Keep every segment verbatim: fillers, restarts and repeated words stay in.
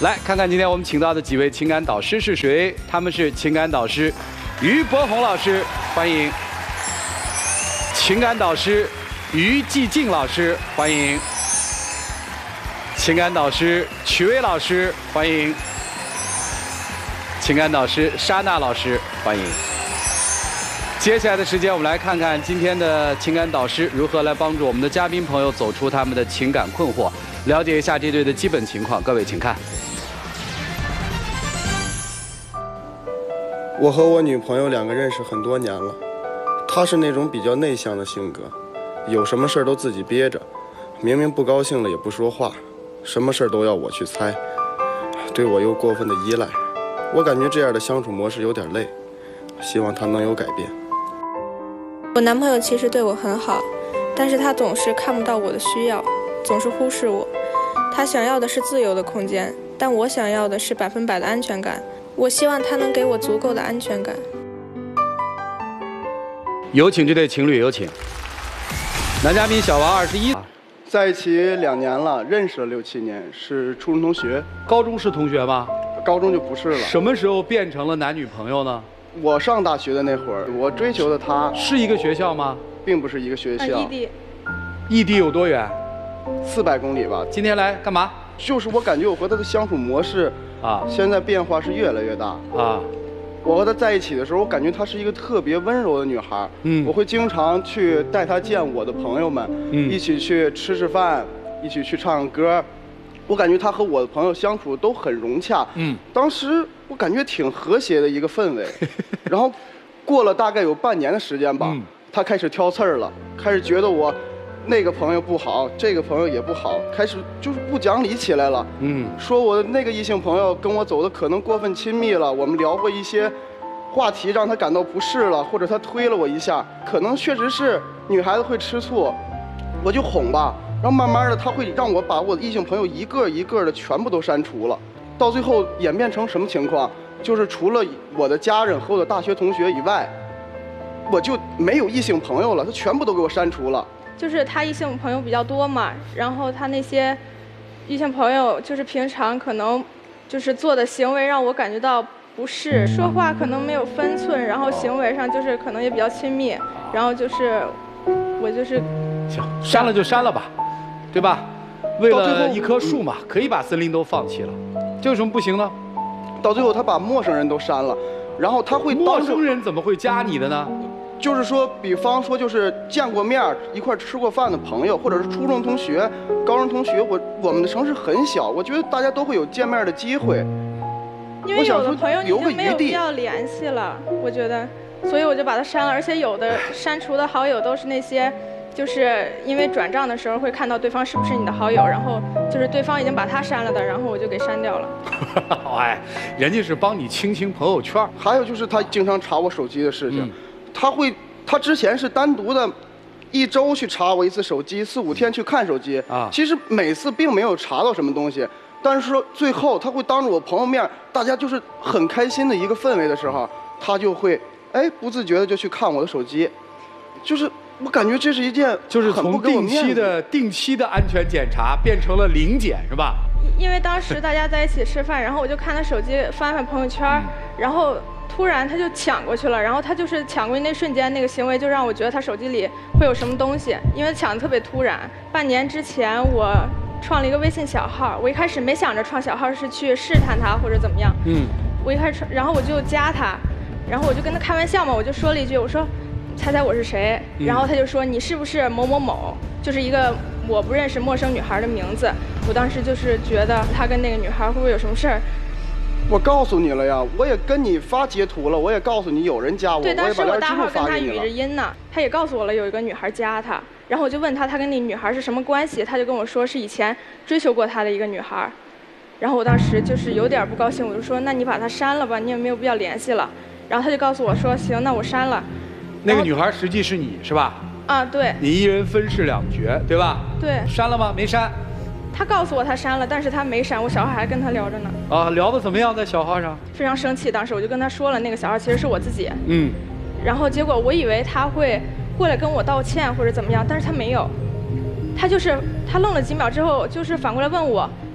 来看看今天我们请到的几位情感导师是谁？他们是情感导师于博宏老师，欢迎；情感导师于继静老师，欢迎；情感导师曲薇老师，欢迎；情感导师莎娜老师，欢迎。接下来的时间，我们来看看今天的情感导师如何来帮助我们的嘉宾朋友走出他们的情感困惑，了解一下这对的基本情况。各位请看。 我和我女朋友两个认识很多年了，她是那种比较内向的性格，有什么事儿都自己憋着，明明不高兴了也不说话，什么事儿都要我去猜，对我又过分的依赖，我感觉这样的相处模式有点累，希望她能有改变。 我男朋友其实对我很好，但是他总是看不到我的需要，总是忽视我。他想要的是自由的空间，但我想要的是百分百的安全感。我希望他能给我足够的安全感。 有请这对情侣，有请。男嘉宾小王，二十一， 在一起两年了，认识了六七年，是初中同学。 高中是同学吗？ 高中就不是了。 什么时候变成了男女朋友呢？ 我上大学的那会儿，我追求的她是一个学校吗？ 并不是一个学校。 异地。 异地有多远？ 四百公里吧。 今天来干嘛？ 就是我感觉我和她的相处模式啊，现在变化是越来越大啊。我和她在一起的时候，我感觉她是一个特别温柔的女孩。嗯，我会经常去带她见我的朋友们，嗯，一起去吃吃饭，一起去唱歌。我感觉她和我的朋友相处都很融洽。嗯，当时我感觉挺和谐的一个氛围。然后过了大概有半年的时间吧，嗯，她开始挑刺儿了，开始觉得我那个朋友不好，这个朋友也不好，开始就是不讲理起来了。嗯，说我那个异性朋友跟我走的可能过分亲密了，我们聊过一些话题让他感到不适了，或者他推了我一下，可能确实是女孩子会吃醋，我就哄吧。然后慢慢的他会让我把我的异性朋友一个一个的全部都删除了，到最后演变成什么情况？就是除了我的家人和我的大学同学以外，我就没有异性朋友了，他全部都给我删除了。 就是他异性朋友比较多嘛，然后他那些异性朋友就是平常可能就是做的行为让我感觉到不适，说话可能没有分寸，然后行为上就是可能也比较亲密，然后就是我就是行，删了就删了吧，对吧？为了一棵树嘛，可以把森林都放弃了，这有什么不行呢？ 到最后他把陌生人都删了，然后他会陌生人怎么会加你的呢？ 就是说，比方说，就是见过面一块吃过饭的朋友，或者是初中同学、高中同学。我我们的城市很小，我觉得大家都会有见面的机会。 因为有的朋友你就没有必要联系了，我觉得，所以我就把他删了。而且有的删除的好友都是那些，就是因为转账的时候会看到对方是不是你的好友，然后就是对方已经把他删了的，然后我就给删掉了。 哎，人家是帮你清清朋友圈。 还有就是他经常查我手机的事情。嗯，他会，他之前是单独的，一周去查我一次手机，四五天去看手机啊。其实每次并没有查到什么东西，但是说最后他会当着我朋友面，大家就是很开心的一个氛围的时候，他就会哎不自觉的就去看我的手机，就是我感觉这是一件就是从定期的定期的安全检查变成了零检是吧？ 因为当时大家在一起吃饭，然后我就看他手机翻翻朋友圈，嗯，然后。突然他就抢过去了，然后他就是抢过去那瞬间那个行为就让我觉得他手机里会有什么东西，因为抢得特别突然。半年之前我创了一个微信小号，我一开始没想着创小号是去试探他或者怎么样，嗯，我一开始然后我就加他，然后我就跟他开玩笑嘛，我就说了一句，我说猜猜我是谁，然后他就说你是不是某某某，就是一个我不认识陌生女孩的名字。我当时就是觉得他跟那个女孩会不会有什么事儿。 我告诉你了呀，我也跟你发截图了，我也告诉你有人加我， 对， 我也把我大号跟他语着音呢，他也告诉我了有一个女孩加他，然后我就问他他跟那女孩是什么关系，他就跟我说是以前追求过他的一个女孩，然后我当时就是有点不高兴，我就说那你把他删了吧，你也没有必要联系了，然后他就告诉我说行，那我删了。 那个女孩实际是你是吧？ 啊，对。 你一人分饰两角，对吧？ 对。 删了吗？没删。 他告诉我他删了，但是他没删，我小号还跟他聊着呢。 啊，聊得怎么样？在小号上？ 非常生气，当时我就跟他说了，那个小号其实是我自己。 嗯。 然后结果我以为他会过来跟我道歉或者怎么样，但是他没有。他就是他愣了几秒之后，就是反过来问我，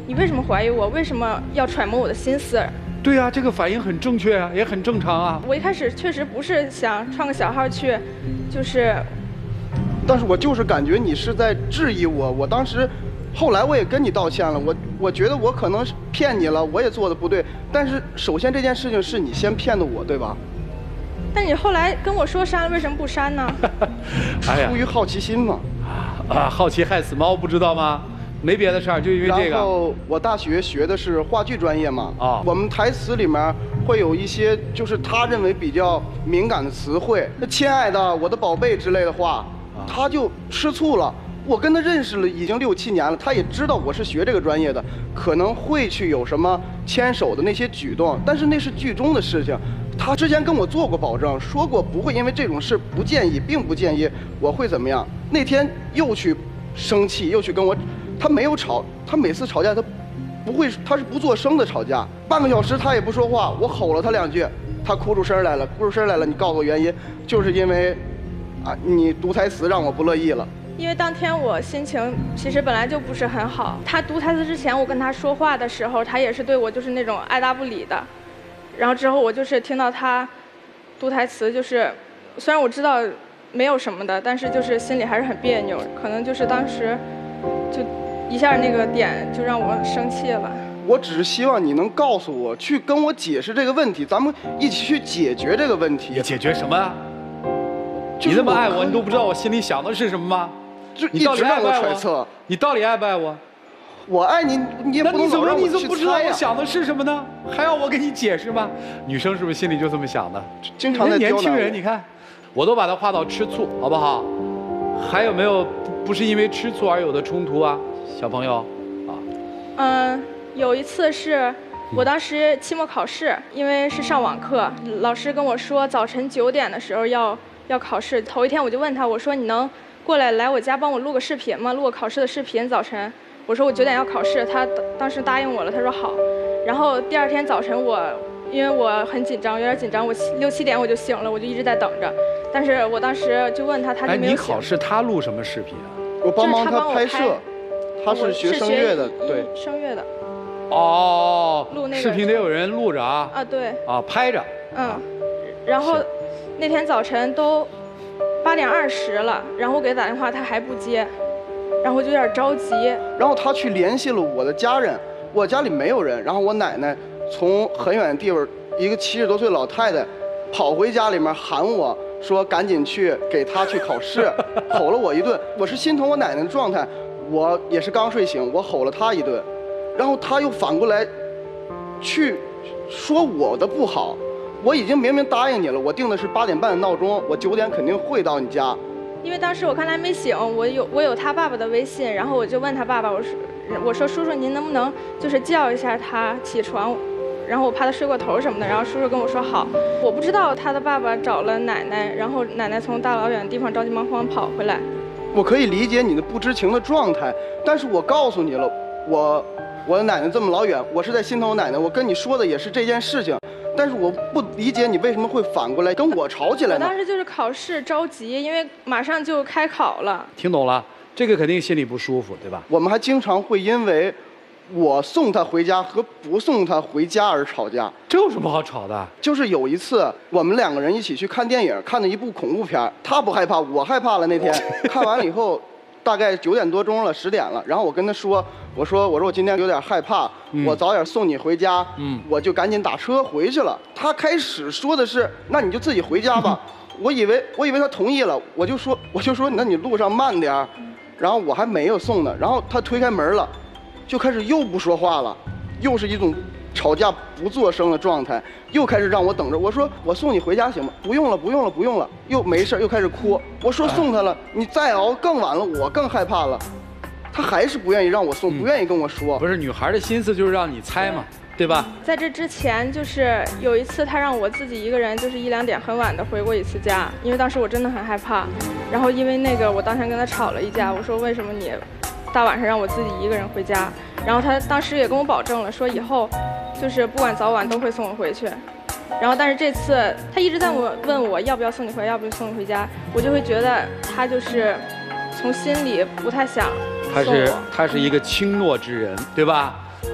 你为什么怀疑我？为什么要揣摩我的心思？ 对呀、啊，这个反应很正确啊，也很正常啊。 我一开始确实不是想创个小号去，就是， 但是我就是感觉你是在质疑我。我当时，后来我也跟你道歉了。我我觉得我可能是骗你了，我也做的不对。但是首先这件事情是你先骗的我，对吧？ 但你后来跟我说删了，为什么不删呢？ 哎呀，出于好奇心嘛。 啊，好奇害死猫，不知道吗？没别的事儿，就因为这个。 然后我大学学的是话剧专业嘛，啊，我们台词里面会有一些就是他认为比较敏感的词汇，那亲爱的、我的宝贝之类的话，他就吃醋了。我跟他认识了已经六七年了，他也知道我是学这个专业的，可能会去有什么牵手的那些举动，但是那是剧中的事情。他之前跟我做过保证，说过不会因为这种事不建议，并不建议我会怎么样。那天又去生气，又去跟我。他没有吵，他每次吵架他不会，他是不做声的吵架，半个小时他也不说话，我吼了他两句，他哭出声来了，哭出声来了，你告诉我原因，就是因为，啊，你读台词让我不乐意了。 因为当天我心情其实本来就不是很好，他读台词之前我跟他说话的时候，他也是对我就是那种爱答不理的，然后之后我就是听到他读台词，就是虽然我知道没有什么的，但是就是心里还是很别扭，可能就是当时就。一下那个点就让我生气了。 我只是希望你能告诉我，去跟我解释这个问题，咱们一起去解决这个问题。 你解决什么啊？你这么爱我，你都不知道我心里想的是什么吗？ 就一直让我揣测。 你到底爱不爱我？ 我爱你，你也不能老让我去猜呀。 那你怎么你怎么不知道我想的是什么呢？还要我给你解释吗？女生是不是心里就这么想的？ 经常在年轻人，你看，我都把它划到吃醋，好不好？还有没有不是因为吃醋而有的冲突啊？小朋友，啊， 嗯，有一次是我当时期末考试，因为是上网课，老师跟我说早晨九点的时候要要考试。头一天我就问他，我说你能过来来我家帮我录个视频吗？录个考试的视频。早晨，我说我九点要考试，他当时答应我了，他说好。然后第二天早晨我因为我很紧张，有点紧张，我六七点我就醒了，我就一直在等着。但是我当时就问他，他就没有醒。 哎，你考试他录什么视频啊？ 我帮忙他拍摄。他是学声乐的，对， 声乐的。 哦， 录那个视频得有人录着啊。 啊，对。 啊，拍着。 嗯，然后那天早晨都八点二十了，然后我给他打电话，他还不接，然后我就有点着急。 然后他去联系了我的家人，我家里没有人，然后我奶奶从很远的地方，一个七十多岁老太太，跑回家里面喊我说赶紧去给他去考试，吼了我一顿。我是心疼我奶奶的状态。我也是刚睡醒，我吼了他一顿，然后他又反过来去说我的不好。我已经明明答应你了，我定的是八点半的闹钟，我九点肯定会到你家。 因为当时我看他还没醒，我有我有他爸爸的微信，然后我就问他爸爸，我说我说叔叔您能不能就是叫一下他起床，然后我怕他睡过头什么的，然后叔叔跟我说好。我不知道他的爸爸找了奶奶，然后奶奶从大老远的地方着急忙慌跑回来。 我可以理解你的不知情的状态，但是我告诉你了，我我的奶奶这么老远，我是在心疼我奶奶，我跟你说的也是这件事情，但是我不理解你为什么会反过来跟我吵起来呢？ 我当时就是考试着急，因为马上就开考了。 听懂了，这个肯定心里不舒服，对吧？ 我们还经常会因为我送他回家和不送他回家而吵架。 这有什么好吵的？ 就是有一次我们两个人一起去看电影，看的一部恐怖片，他不害怕，我害怕了。那天看完了以后，大概九点多钟了，十点了，然后我跟他说，我说我说我今天有点害怕，嗯、我早点送你回家，嗯，我就赶紧打车回去了。他开始说的是，那你就自己回家吧。我以为我以为他同意了，我就说我就说那你路上慢点，然后我还没有送呢，然后他推开门了。就开始又不说话了，又是一种吵架不作声的状态，又开始让我等着。我说我送你回家行吗？不用了，不用了，不用了。又没事，又开始哭。我说送他了，你再熬更晚了，我更害怕了。他还是不愿意让我送，不愿意跟我说。 不是女孩的心思就是让你猜嘛，对吧？ 在这之前，就是有一次他让我自己一个人，就是一两点很晚的回过一次家，因为当时我真的很害怕。然后因为那个，我当天跟他吵了一架，我说为什么你大晚上让我自己一个人回家？然后他当时也跟我保证了，说以后就是不管早晚都会送我回去。然后但是这次他一直在我问我要不要送你回，要不要送你回家，我就会觉得他就是从心里不太想送我。 他是他是一个轻诺之人，对吧？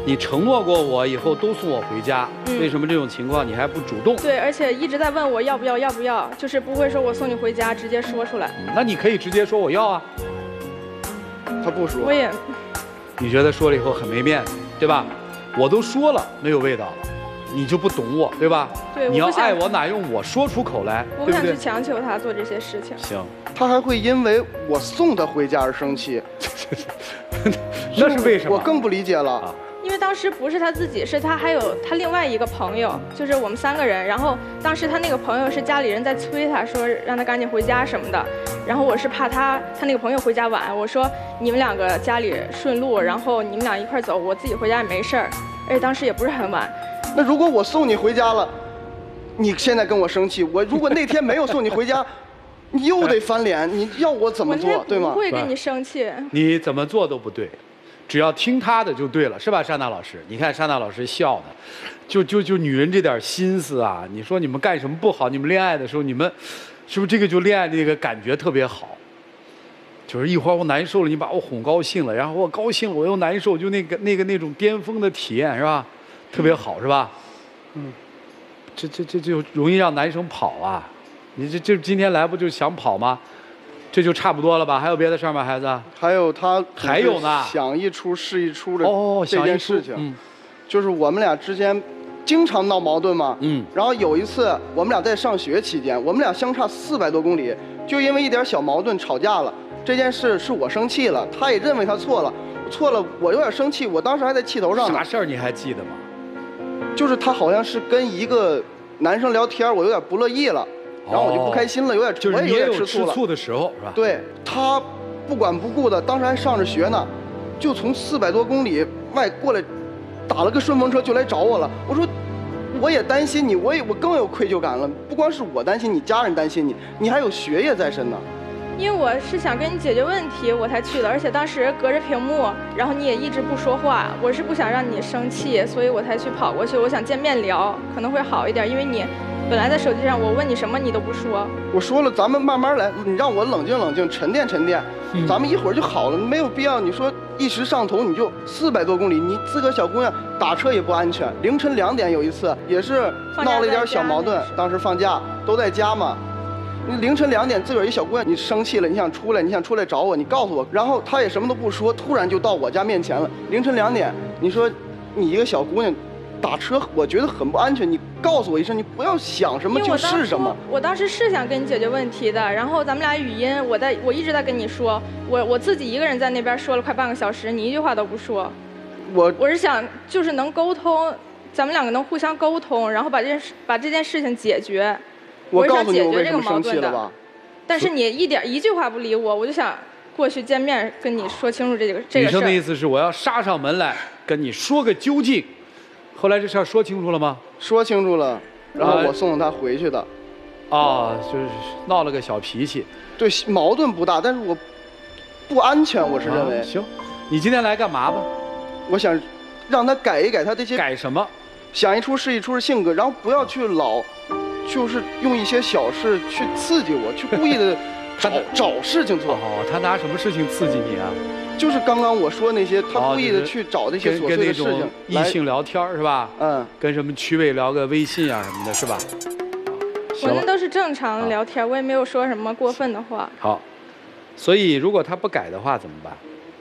你承诺过我以后都送我回家，嗯、为什么这种情况你还不主动？ 对，而且一直在问我要不要，要不要，就是不会说我送你回家直接说出来。 嗯、那你可以直接说我要啊。 他不说。 我也。 你觉得说了以后很没面子，对吧？我都说了没有味道了，你就不懂我，对吧？ 对， 你要爱我哪用我说出口来？ 我不想去强求他做这些事情。 行。 他还会因为我送他回家而生气， 那是为什么？ 我更不理解了。啊因为当时不是他自己，是他还有他另外一个朋友，就是我们三个人。然后当时他那个朋友是家里人在催他说让他赶紧回家什么的。然后我是怕他他那个朋友回家晚，我说你们两个家里顺路，然后你们俩一块走，我自己回家也没事儿。而且当时也不是很晚。 那如果我送你回家了，你现在跟我生气，我如果那天没有送你回家，你又得翻脸，你要我怎么做，对吗？ 我不会跟你生气。 你怎么做都不对。只要听他的就对了，是吧，珊娜老师？你看珊娜老师笑的，就就就女人这点心思啊！你说你们干什么不好？你们恋爱的时候，你们是不是这个就恋爱的那个感觉特别好？就是一会儿我难受了，你把我哄高兴了，然后我高兴了我又难受，就那个那个那种巅峰的体验是吧？特别好是吧？嗯，这这这就容易让男生跑啊！你这这今天来不就想跑吗？这就差不多了吧？还有别的事儿吗，孩子？ 还有他还有呢， 想一出是一出的哦， 这件事情，嗯，就是我们俩之间经常闹矛盾嘛，嗯，然后有一次我们俩在上学期间，我们俩相差四百多公里，就因为一点小矛盾吵架了。这件事是我生气了，他也认为他错了，错了，我有点生气，我当时还在气头上呢。 啥事儿你还记得吗？ 就是他好像是跟一个男生聊天，我有点不乐意了。然后我就不开心了，有点， 就是你也有吃醋醋的时候，是吧？ 对，他不管不顾的，当时还上着学呢，就从四百多公里外过来，打了个顺风车就来找我了。我说，我也担心你，我也我更有愧疚感了。不光是我担心你，家人担心你，你还有学业在身呢。 因为我是想跟你解决问题，我才去的，而且当时隔着屏幕，然后你也一直不说话，我是不想让你生气，所以我才去跑过去。我想见面聊，可能会好一点，因为你本来在手机上，我问你什么你都不说。 我说了，咱们慢慢来，你让我冷静冷静，沉淀沉淀，嗯、咱们一会儿就好了，没有必要你说一时上头，你就四百多公里，你自个小姑娘打车也不安全。凌晨两点有一次也是闹了一点小矛盾，当时放假都在家嘛。你凌晨两点，自个儿一小姑娘，你生气了，你想出来，你想出来找我，你告诉我，然后她也什么都不说，突然就到我家面前了。凌晨两点，你说你一个小姑娘打车，我觉得很不安全，你告诉我一声，你不要想什么就是什么。 我当时是想跟你解决问题的，然后咱们俩语音，我在我一直在跟你说，我我自己一个人在那边说了快半个小时，你一句话都不说。 我我是想就是能沟通，咱们两个能互相沟通，然后把这件事把这件事情解决。 我告诉你我为什么生气了吧？ 但是你一点一句话不理我，我就想过去见面跟你说清楚这个这个事儿。 女生的意思是我要杀上门来跟你说个究竟。后来这事儿说清楚了吗？ 说清楚了，然后我送他回去的。 啊，就是闹了个小脾气。 对，矛盾不大，但是我不安全，我是认为。 啊、行，你今天来干嘛吧？ 我想让他改一改他这些。 改什么？ 想一出是一出的性格，然后不要去老。就是用一些小事去刺激我，去故意的找找事情做。 哦，他拿什么事情刺激你啊？ 就是刚刚我说那些，他故意的去找那些琐碎的事情。 异性聊天是吧？嗯。跟什么趣味聊个微信啊什么的，是吧？ 我那都是正常聊天，我也没有说什么过分的话。 好，所以如果他不改的话怎么办？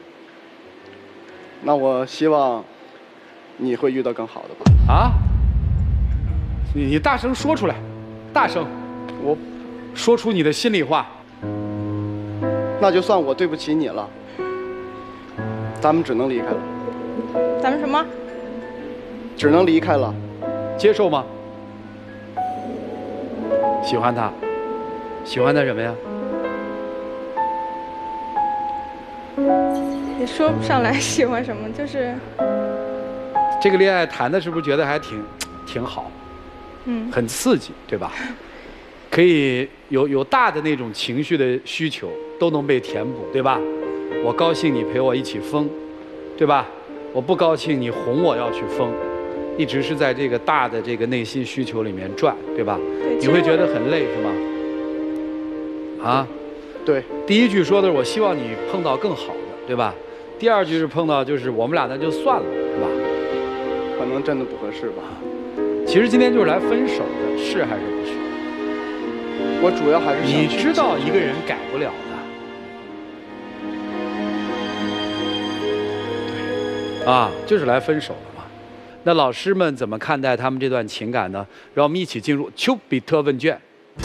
那我希望你会遇到更好的吧。 啊？你你大声说出来。大声，我说出你的心里话。 那就算我对不起你了，咱们只能离开了。 咱们什么？ 只能离开了。 接受吗？喜欢他？喜欢他什么呀？ 也说不上来喜欢什么，就是这个恋爱谈的是不是觉得还挺挺好？ 嗯， 很刺激，对吧？可以有有大的那种情绪的需求都能被填补，对吧？我高兴你陪我一起疯，对吧？我不高兴你哄我要去疯，一直是在这个大的这个内心需求里面转，对吧？ 对， 你会觉得很累是吗？啊， 对。 第一句说的是我希望你碰到更好的，对吧？第二句是碰到就是我们俩那就算了，是吧？ 能真的不合适吧。 其实今天就是来分手的，是还是不是？ 我主要还是你知道一个人改不了的，啊，就是来分手的嘛。那老师们怎么看待他们这段情感呢？让我们一起进入丘比特问卷。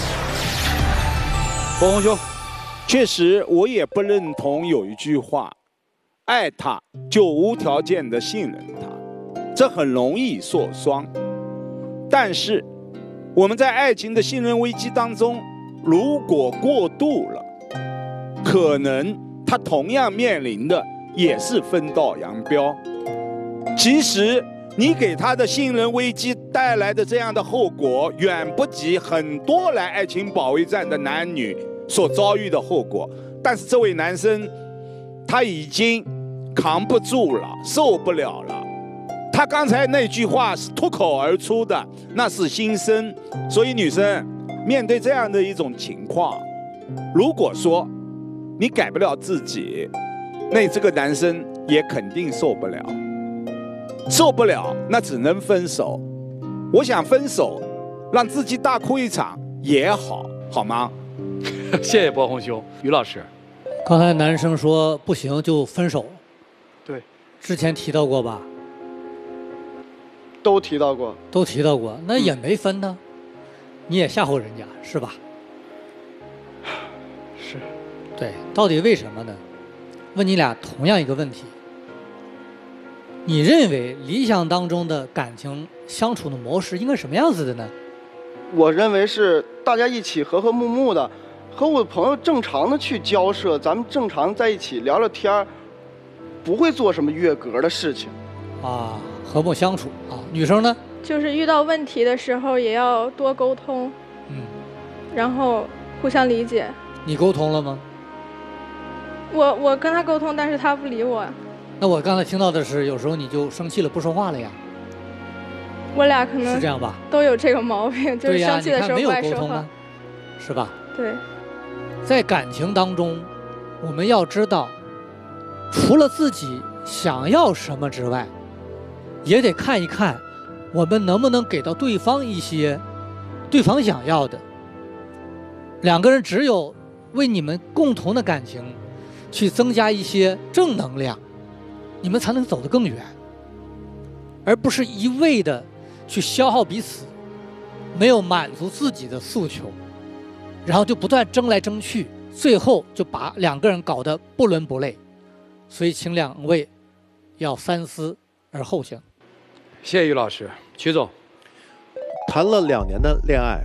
波红兄， 确实，我也不认同有一句话：爱他就无条件的信任他，这很容易受伤。但是，我们在爱情的信任危机当中，如果过度了，可能他同样面临的也是分道扬镳。其实，你给他的信任危机带来的这样的后果，远不及很多来爱情保卫战的男女所遭遇的后果。但是这位男生，他已经扛不住了，受不了了。他刚才那句话是脱口而出的，那是心声。所以女生面对这样的一种情况，如果说你改不了自己，那这个男生也肯定受不了。受不了，那只能分手。我想分手，让自己大哭一场也好，好吗？ 谢谢波红兄，于老师。 刚才男生说不行就分手， 对， 之前提到过吧？ 都提到过， 都提到过，那也没分呢，嗯、你也吓唬人家是吧？ 是， 对，到底为什么呢？问你俩同样一个问题。你认为理想当中的感情相处的模式应该什么样子的呢？ 我认为是大家一起和和睦睦的，和我的朋友正常的去交涉，咱们正常在一起聊聊天，不会做什么越格的事情。 啊，和睦相处啊。女生呢？ 就是遇到问题的时候也要多沟通，嗯，然后互相理解。 你沟通了吗？ 我我跟他沟通，但是他不理我。 那我刚才听到的是，有时候你就生气了，不说话了呀。 我俩可能是这样吧， 都有这个毛病，就是生气的时候不爱说话， 是吧？ 对。 在感情当中，我们要知道，除了自己想要什么之外，也得看一看，我们能不能给到对方一些对方想要的。两个人只有为你们共同的感情去增加一些正能量，你们才能走得更远，而不是一味的去消耗彼此，没有满足自己的诉求，然后就不断争来争去，最后就把两个人搞得不伦不类。所以请两位要三思而后行。 谢谢于老师。曲总， 谈了两年的恋爱，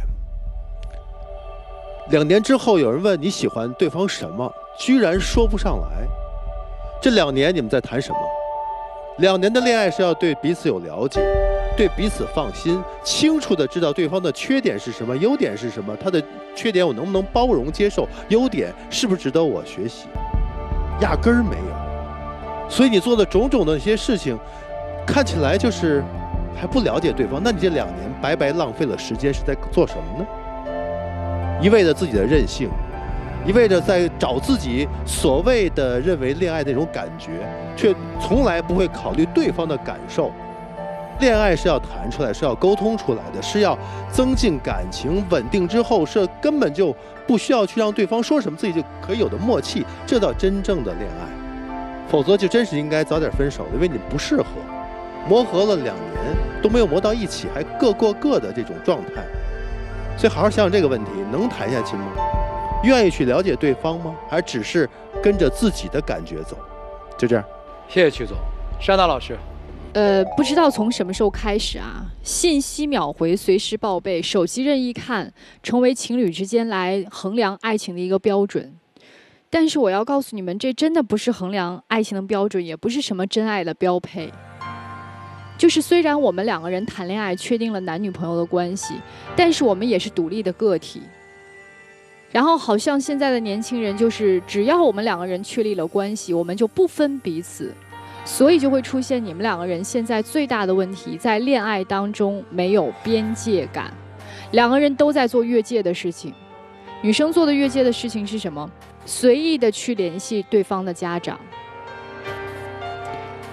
两年之后有人问你喜欢对方什么，居然说不上来。这两年你们在谈什么？两年的恋爱是要对彼此有了解，对彼此放心，清楚地知道对方的缺点是什么，优点是什么，他的缺点我能不能包容接受，优点是不是值得我学习，压根儿没有。所以你做的种种的一些事情，看起来就是还不了解对方，那你这两年白白浪费了时间，是在做什么呢？一味的自己的任性，一味着在找自己所谓的认为恋爱那种感觉，却从来不会考虑对方的感受。恋爱是要谈出来，是要沟通出来的，是要增进感情，稳定之后是根本就不需要去让对方说什么，自己就可以有的默契，这叫真正的恋爱。否则就真是应该早点分手，因为你不适合，磨合了两年都没有磨到一起，还各过各的这种状态。所以好好想想这个问题，能谈下去吗？愿意去了解对方吗？还只是跟着自己的感觉走？就这样。 谢谢曲总。山大老师， 呃，不知道从什么时候开始啊，信息秒回、随时报备、手机任意看，成为情侣之间来衡量爱情的一个标准。但是我要告诉你们，这真的不是衡量爱情的标准，也不是什么真爱的标配。就是虽然我们两个人谈恋爱，确定了男女朋友的关系，但是我们也是独立的个体。然后好像现在的年轻人就是只要我们两个人确立了关系，我们就不分彼此，所以就会出现你们两个人现在最大的问题，在恋爱当中没有边界感，两个人都在做越界的事情。女生做的越界的事情是什么？随意的去联系对方的家长，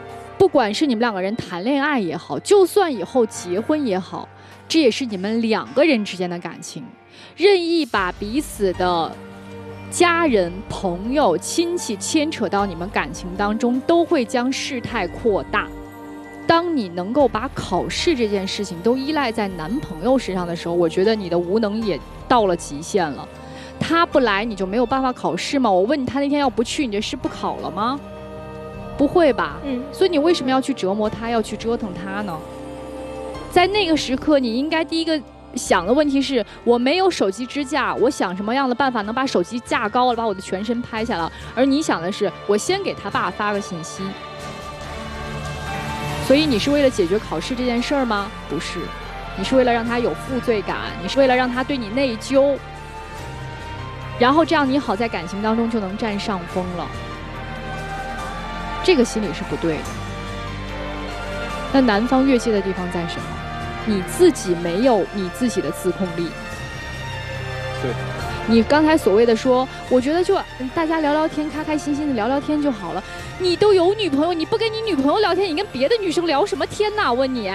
不管是你们两个人谈恋爱也好，就算以后结婚也好，这也是你们两个人之间的感情。任意把彼此的家人、朋友、亲戚牵扯到你们感情当中，都会将事态扩大。当你能够把考试这件事情都依赖在男朋友身上的时候，我觉得你的无能也到了极限了。他不来，你就没有办法考试吗？我问你，他那天要不去，你这试不考了吗？不会吧？嗯。所以你为什么要去折磨他，要去折腾他呢？在那个时刻，你应该第一个想的问题是：我没有手机支架，我想什么样的办法能把手机架高了，把我的全身拍下来？而你想的是，我先给他爸发个信息。所以你是为了解决考试这件事儿吗？不是，你是为了让他有负罪感，你是为了让他对你内疚，然后这样你好在感情当中就能占上风了。这个心理是不对的。那男方越界的地方在什么？你自己没有你自己的自控力。 对。 你刚才所谓的说，我觉得就大家聊聊天，开开心心的聊聊天就好了。你都有女朋友，你不跟你女朋友聊天，你跟别的女生聊什么天呐？问你，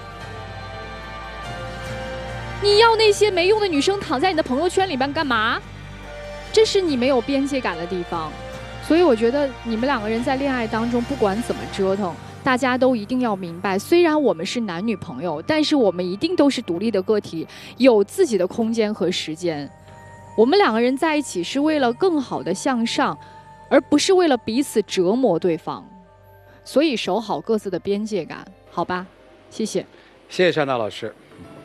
你要那些没用的女生躺在你的朋友圈里边干嘛？这是你没有边界感的地方。所以我觉得你们两个人在恋爱当中，不管怎么折腾，大家都一定要明白，虽然我们是男女朋友，但是我们一定都是独立的个体，有自己的空间和时间。我们两个人在一起是为了更好的向上，而不是为了彼此折磨对方。所以守好各自的边界感，好吧？谢谢。 谢谢山大老师。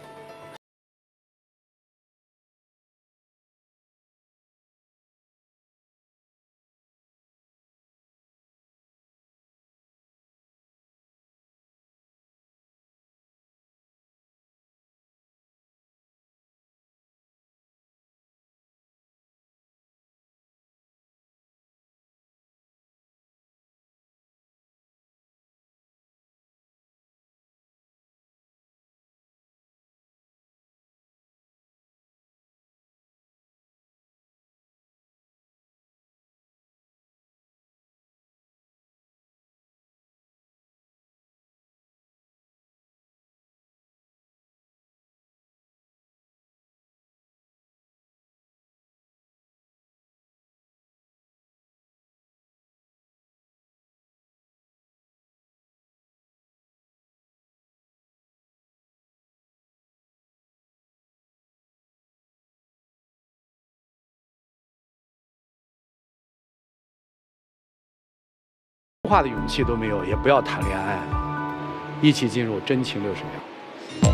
说话的勇气都没有，也不要谈恋爱，一起进入真情六十秒。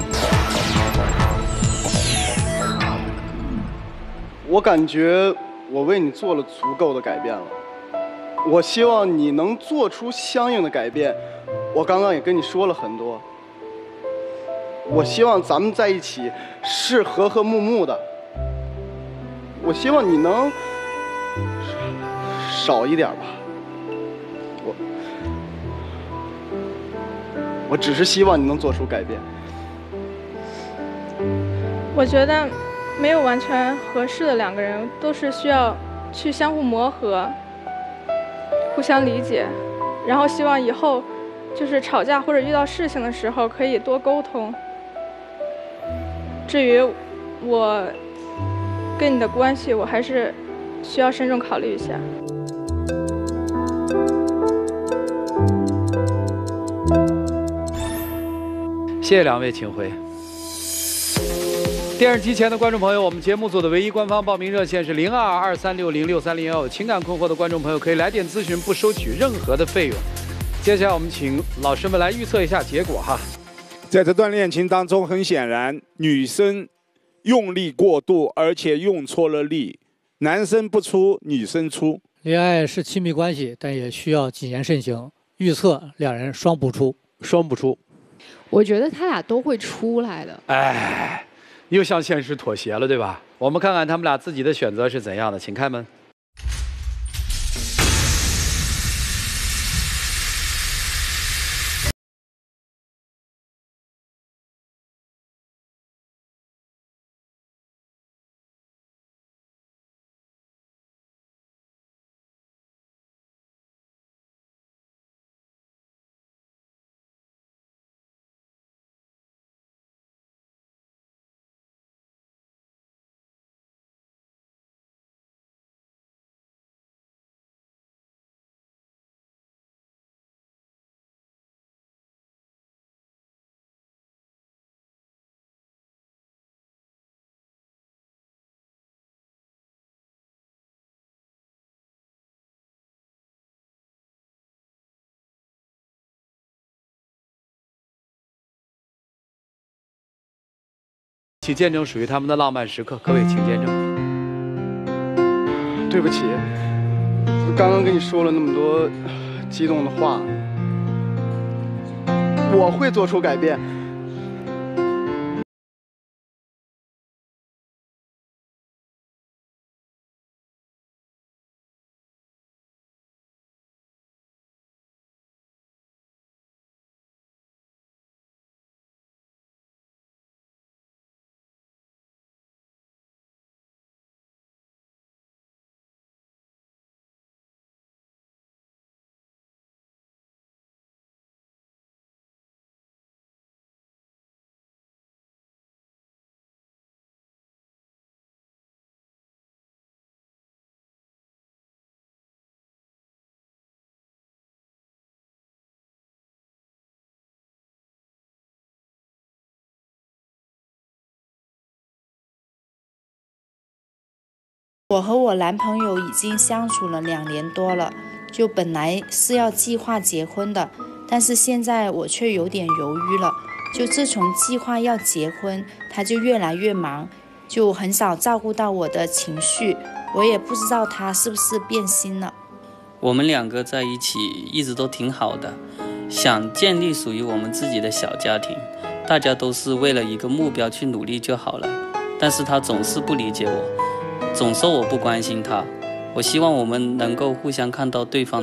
我感觉我为你做了足够的改变了，我希望你能做出相应的改变。我刚刚也跟你说了很多，我希望咱们在一起是和和睦睦的，我希望你能少一点吧。我我只是希望你能做出改变。 我觉得没有完全合适的两个人，都是需要去相互磨合、互相理解，然后希望以后就是吵架或者遇到事情的时候可以多沟通。至于我跟你的关系，我还是需要慎重考虑一下。 谢谢两位，请回。电视机前的观众朋友，我们节目组的唯一官方报名热线是零二二三六零六三零幺。有情感困惑的观众朋友可以来电咨询，不收取任何的费用。接下来我们请老师们来预测一下结果哈。 在这段恋情当中，很显然女生用力过度，而且用错了力，男生不出，女生出。 恋爱是亲密关系，但也需要谨言慎行。预测两人双不出， 双不出。 我觉得他俩都会出来的。 哎，又向现实妥协了，对吧？我们看看他们俩自己的选择是怎样的，请开门。 请见证属于他们的浪漫时刻，各位请见证。 对不起，刚刚跟你说了那么多激动的话，我会做出改变。 我和我男朋友已经相处了两年多了，就本来是要计划结婚的，但是现在我却有点犹豫了。就自从计划要结婚，他就越来越忙，就很少照顾到我的情绪，我也不知道他是不是变心了。 我们两个在一起一直都挺好的，想建立属于我们自己的小家庭，大家都是为了一个目标去努力就好了。但是他总是不理解我，总说我不关心他。我希望我们能够互相看到对方。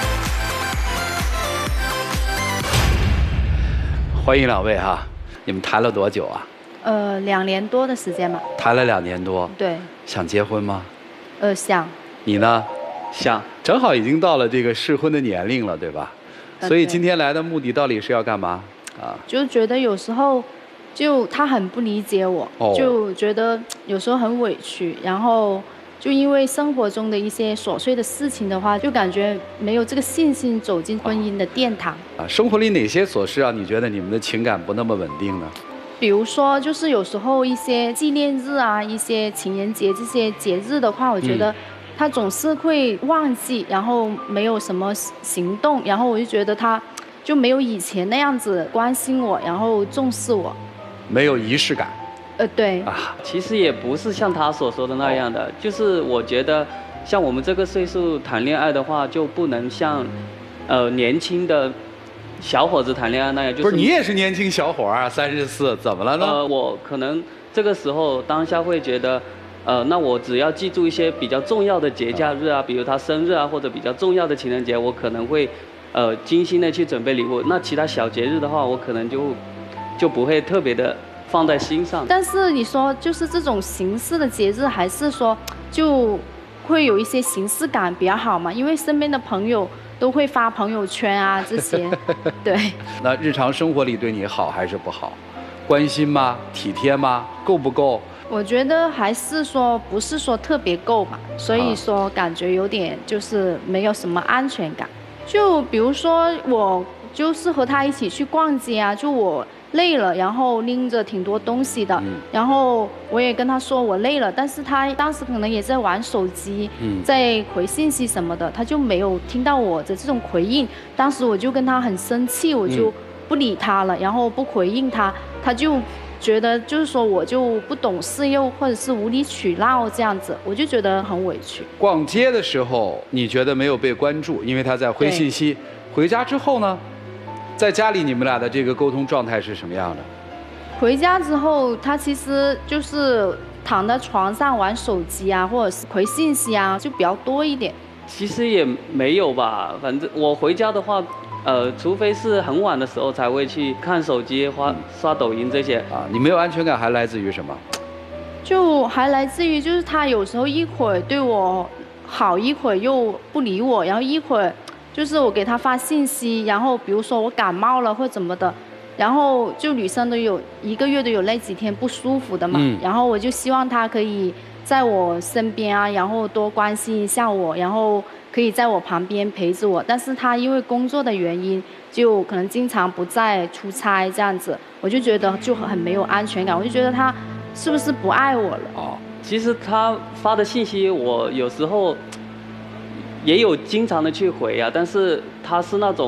欢迎两位哈，你们谈了多久啊？ 呃，两年多的时间吧。 谈了两年多。 对。 想结婚吗？ 呃，想。 你呢？ 想。 正好已经到了这个适婚的年龄了，对吧？呃、所以今天来的目的到底是要干嘛？啊？ 就觉得有时候。就他很不理解我，哦、就觉得有时候很委屈，然后就因为生活中的一些琐碎的事情的话，就感觉没有这个信心走进婚姻的殿堂。 啊，生活里哪些琐事让你觉得你们的情感不那么稳定呢？ 比如说，就是有时候一些纪念日啊，一些情人节这些节日的话，我觉得他总是会忘记，然后没有什么行动，然后我就觉得他就没有以前那样子关心我，然后重视我。 没有仪式感， 呃，对啊，其实也不是像他所说的那样的，哦、就是我觉得，像我们这个岁数谈恋爱的话，就不能像，呃，年轻的小伙子谈恋爱那样。就是、 不是你也是年轻小伙啊，三十四，怎么了呢？ 呃，我可能这个时候当下会觉得，呃，那我只要记住一些比较重要的节假日啊，比如他生日啊，或者比较重要的情人节，我可能会，呃，精心的去准备礼物。那其他小节日的话，我可能就。就不会特别的放在心上。 但是你说就是这种形式的节日，还是说就会有一些形式感比较好嘛？因为身边的朋友都会发朋友圈啊这些，对。 那日常生活里对你好还是不好？关心吗？体贴吗？够不够？ 我觉得还是说不是说特别够嘛，所以说感觉有点就是没有什么安全感。就比如说我就是和他一起去逛街啊，就我。累了，然后拎着挺多东西的，嗯、然后我也跟他说我累了，但是他当时可能也在玩手机，嗯、在回信息什么的，他就没有听到我的这种回应。当时我就跟他很生气，我就不理他了，嗯、然后不回应他，他就觉得就是说我就不懂事，又或者是无理取闹这样子，我就觉得很委屈。 逛街的时候你觉得没有被关注，因为他在回信息，回家之后呢？在家里，你们俩的这个沟通状态是什么样的？ 回家之后，他其实就是躺在床上玩手机啊，或者是回信息啊，就比较多一点。 其实也没有吧，反正我回家的话，呃，除非是很晚的时候才会去看手机、刷刷抖音这些。 啊，你没有安全感还来自于什么？ 就还来自于就是他有时候一会儿对我好，一会儿又不理我，然后一会儿。就是我给他发信息，然后比如说我感冒了或怎么的，然后就女生都有一个月都有那几天不舒服的嘛，嗯、然后我就希望他可以在我身边啊，然后多关心一下我，然后可以在我旁边陪着我。但是他因为工作的原因，就可能经常不在出差这样子，我就觉得就很没有安全感，我就觉得他是不是不爱我了？ 哦，其实他发的信息我有时候。也有经常的去回啊，但是他是那种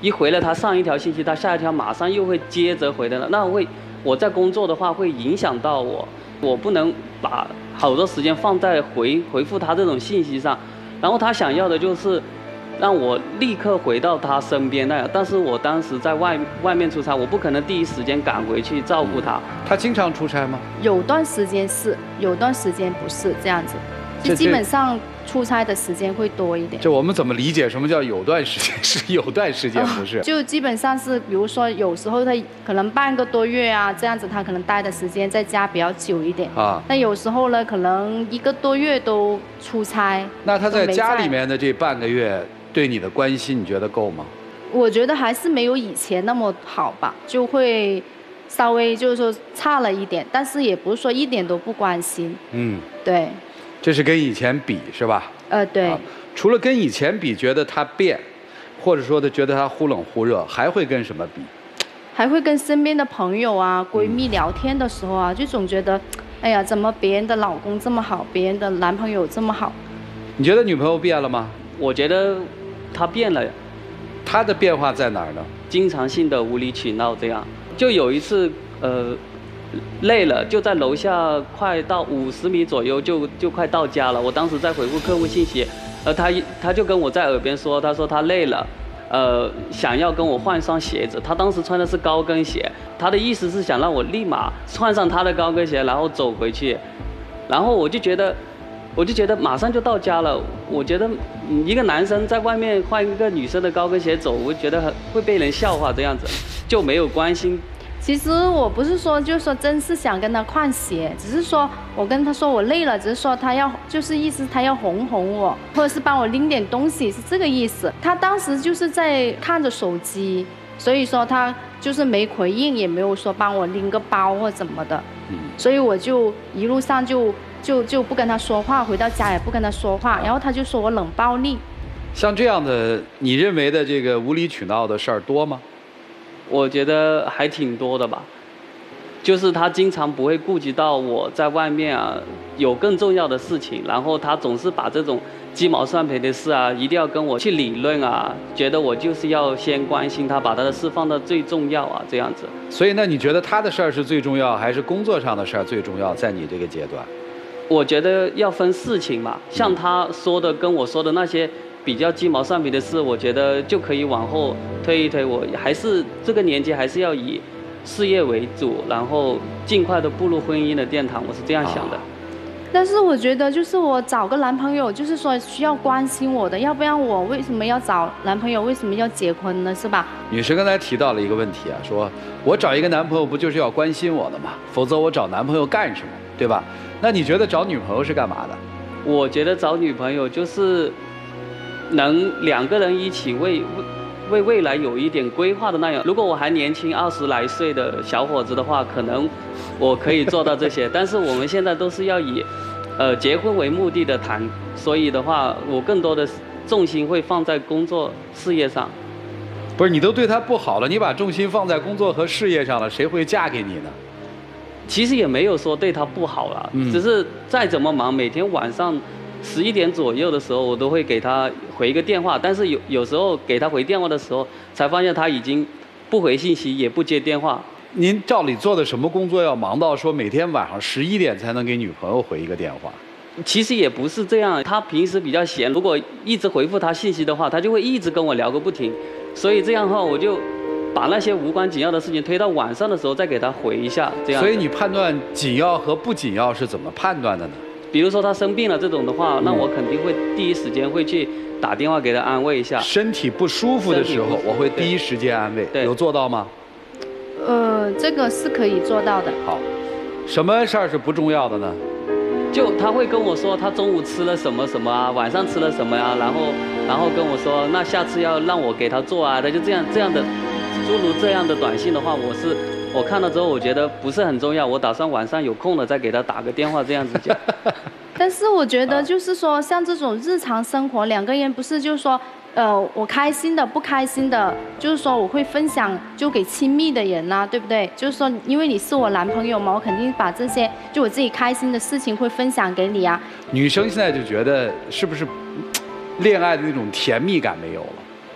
一回了他上一条信息，他下一条马上又会接着回的了，那会我在工作的话会影响到我，我不能把好多时间放在回回复他这种信息上，然后他想要的就是让我立刻回到他身边那样，但是我当时在外外面出差，我不可能第一时间赶回去照顾他。 他经常出差吗？ 有段时间是，有段时间不是这样子，就基本上出差的时间会多一点。 这我们怎么理解什么叫有段时间是，有段时间不是？ 啊、就基本上是，比如说有时候他可能半个多月啊，这样子他可能待的时间在家比较久一点啊。但有时候呢，可能一个多月都出差。 那他在家里面的这半个月对你的关心，你觉得够吗？ 我觉得还是没有以前那么好吧，就会稍微就是说差了一点，但是也不是说一点都不关心。嗯，对。 这是跟以前比是吧？ 呃，对、啊。 除了跟以前比，觉得他变，或者说他觉得他忽冷忽热，还会跟什么比？ 还会跟身边的朋友啊、闺蜜聊天的时候啊，就总觉得，哎呀，怎么别人的老公这么好，别人的男朋友这么好？ 你觉得女朋友变了吗？ 我觉得她变了。 她的变化在哪儿呢？ 经常性的无理取闹，这样。就有一次，呃。累了，就在楼下，快到五十米左右就就快到家了。我当时在回复客户信息，呃，他他就跟我在耳边说，他说他累了，呃，想要跟我换双鞋子。他当时穿的是高跟鞋，他的意思是想让我立马穿上他的高跟鞋，然后走回去。然后我就觉得，我就觉得马上就到家了。我觉得一个男生在外面换一个女生的高跟鞋走，我觉得很会被人笑话，这样子就没有关心。 其实我不是说，就是说真是想跟他换鞋，只是说我跟他说我累了，只是说他要，就是意思他要哄哄我，或者是帮我拎点东西，是这个意思。他当时就是在看着手机，所以说他就是没回应，也没有说帮我拎个包或怎么的。嗯。所以我就一路上就就就不跟他说话，回到家也不跟他说话，然后他就说我冷暴力。 像这样的，你认为的这个无理取闹的事儿多吗？ 我觉得还挺多的吧，就是他经常不会顾及到我在外面啊有更重要的事情，然后他总是把这种鸡毛蒜皮的事啊一定要跟我去理论啊，觉得我就是要先关心他，把他的事放到最重要啊这样子。 所以那你觉得他的事儿是最重要，还是工作上的事儿最重要？在你这个阶段， 我觉得要分事情嘛，像他说的跟我说的那些比较鸡毛蒜皮的事，我觉得就可以往后推一推。我还是这个年纪，还是要以事业为主，然后尽快的步入婚姻的殿堂，我是这样想的。 但是我觉得，就是我找个男朋友，就是说需要关心我的，要不然我为什么要找男朋友？为什么要结婚呢？是吧？ 女士刚才提到了一个问题啊，说我找一个男朋友不就是要关心我的吗？否则我找男朋友干什么？对吧？那你觉得找女朋友是干嘛的？ 我觉得找女朋友就是能两个人一起为为为未来有一点规划的那样。如果我还年轻二十来岁的小伙子的话，可能我可以做到这些。但是我们现在都是要以呃结婚为目的的谈，所以的话，我更多的重心会放在工作事业上。 不是，你都对他不好了，你把重心放在工作和事业上了，谁会嫁给你呢？ 其实也没有说对他不好了，嗯、只是再怎么忙，每天晚上十一点左右的时候，我都会给他回一个电话。但是有有时候给他回电话的时候，才发现他已经不回信息，也不接电话。 您照理做的什么工作要忙到说每天晚上十一点才能给女朋友回一个电话？ 其实也不是这样，他平时比较闲，如果一直回复他信息的话，他就会一直跟我聊个不停。所以这样的话，我就把那些无关紧要的事情推到晚上的时候再给他回一下。这样。 所以你判断紧要和不紧要是怎么判断的呢？ 比如说他生病了这种的话，那我肯定会第一时间会去打电话给他安慰一下。 身体不舒服的时候，我会第一时间安慰。有做到吗？ 呃，这个是可以做到的。 好，什么事儿是不重要的呢？ 就他会跟我说他中午吃了什么什么啊，晚上吃了什么呀、啊，然后然后跟我说那下次要让我给他做啊，他就这样这样的，诸如这样的短信的话，我是。我看了之后，我觉得不是很重要，我打算晚上有空了再给他打个电话，这样子讲。 但是我觉得就是说，像这种日常生活，两个人不是就是说，呃，我开心的、不开心的，就是说我会分享，就给亲密的人呐、啊，对不对？就是说，因为你是我男朋友嘛，我肯定把这些就我自己开心的事情会分享给你啊。 女生现在就觉得是不是恋爱的那种甜蜜感没有了？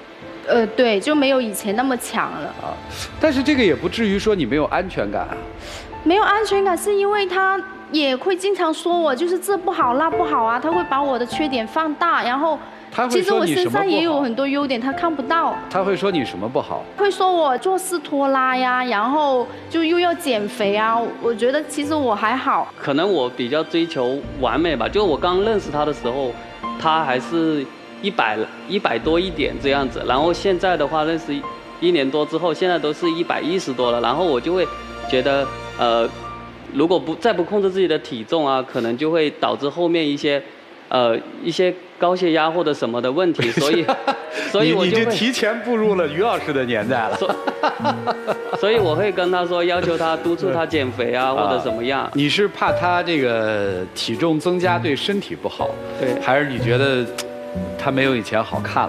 呃，对，就没有以前那么强了。 啊，但是这个也不至于说你没有安全感啊。 没有安全感是因为他也会经常说我就是这不好那不好啊，他会把我的缺点放大，然后其实我身上也有很多优点，他看不到。 他会说你什么不好？ 会说我做事拖拉呀，然后就又要减肥啊。我觉得其实我还好。 可能我比较追求完美吧，就我刚认识他的时候，他还是一百一百多一点这样子，然后现在的话认识一年多之后，现在都是一百一十多了，然后我就会觉得呃，如果不再不控制自己的体重啊，可能就会导致后面一些呃一些高血压或者什么的问题，所以所以我就会你就提前步入了于老师的年代了。 所, 所以我会跟他说，要求他督促他减肥啊，或者怎么样。 你是怕他这个体重增加对身体不好， 对， 还是你觉得他没有以前好看了？